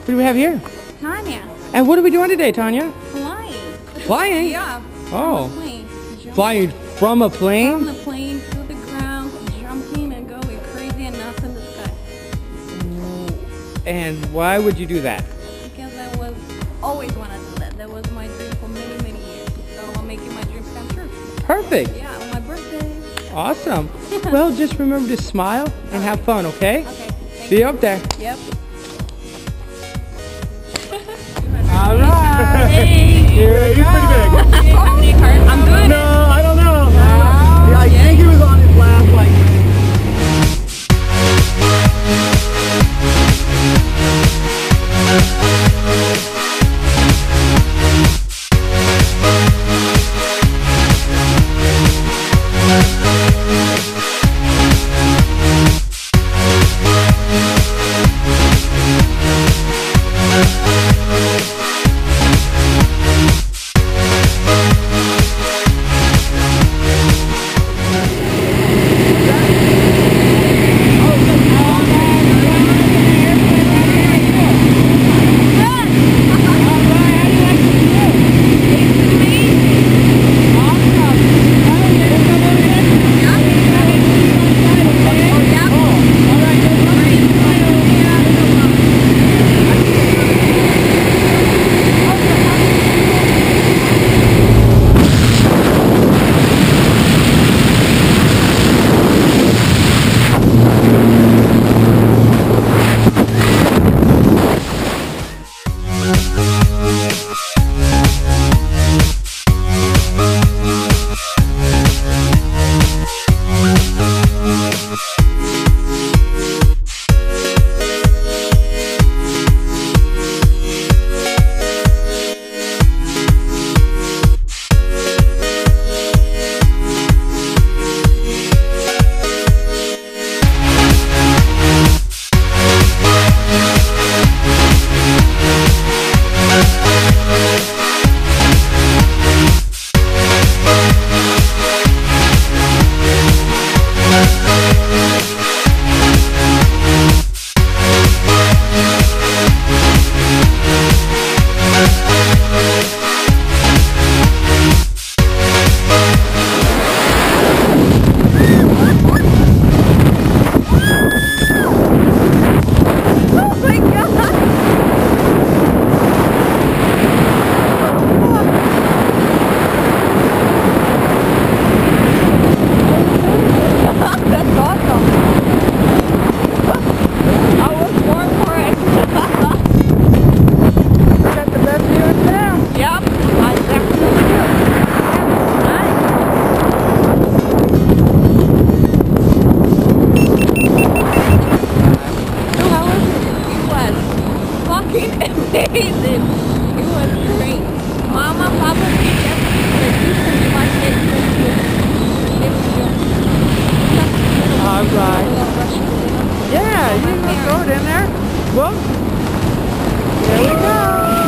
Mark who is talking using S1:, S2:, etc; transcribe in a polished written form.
S1: What do we have here?
S2: Tanya.
S1: And what are we doing today, Tanya?
S2: Flying.
S1: Flying?
S2: Yeah.
S1: Oh.
S2: From a plane.
S1: Flying from a plane?
S2: From the plane to the ground, jumping and going crazy and nuts in the sky.
S1: And why would you do that?
S2: Because I was always wanted to do that. That was my dream for many, many years. So I'm making my dreams come true.
S1: Perfect.
S2: Yeah, on my birthday.
S1: Awesome. Well, just remember to smile and have fun, okay?
S2: Okay.
S1: See you up there.
S2: Yep.
S1: All right.
S2: Hey.
S1: Here we go.
S3: Pretty big.
S2: How many cards? I'm doing
S3: No,
S2: it.
S3: I don't know. Yeah, I think he was on his last like.
S2: Amazing. It was great. Mama, Papa,
S1: All right. Yeah, you can throw it in there. Well, there we go.